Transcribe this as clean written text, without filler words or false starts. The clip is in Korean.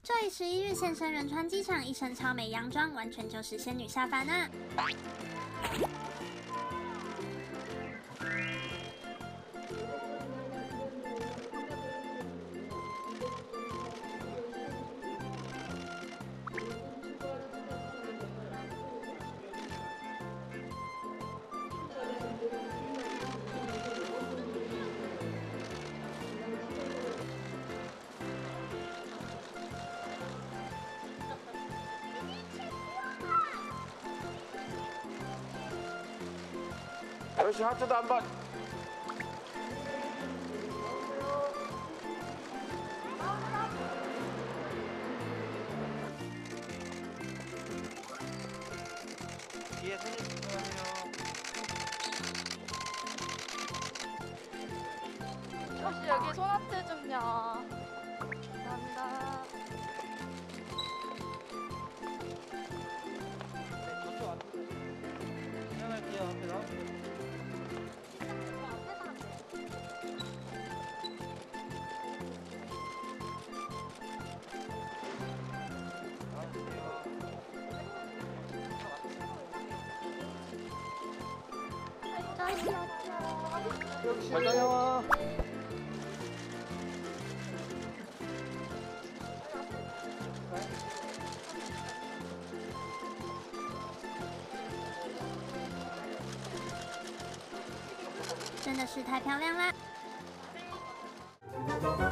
这里11日现身仁川机场，一身超美洋装，完全就是仙女下凡啊！ 역시 하트도 한 번. 뒤에 손님 들어가세요. 혹시 여기 손아트 좀요. 감사합니다. 네, 저쪽 앞으로. 시작할게요. 앞에서. 잘 다녀와. 真的是太漂亮啦！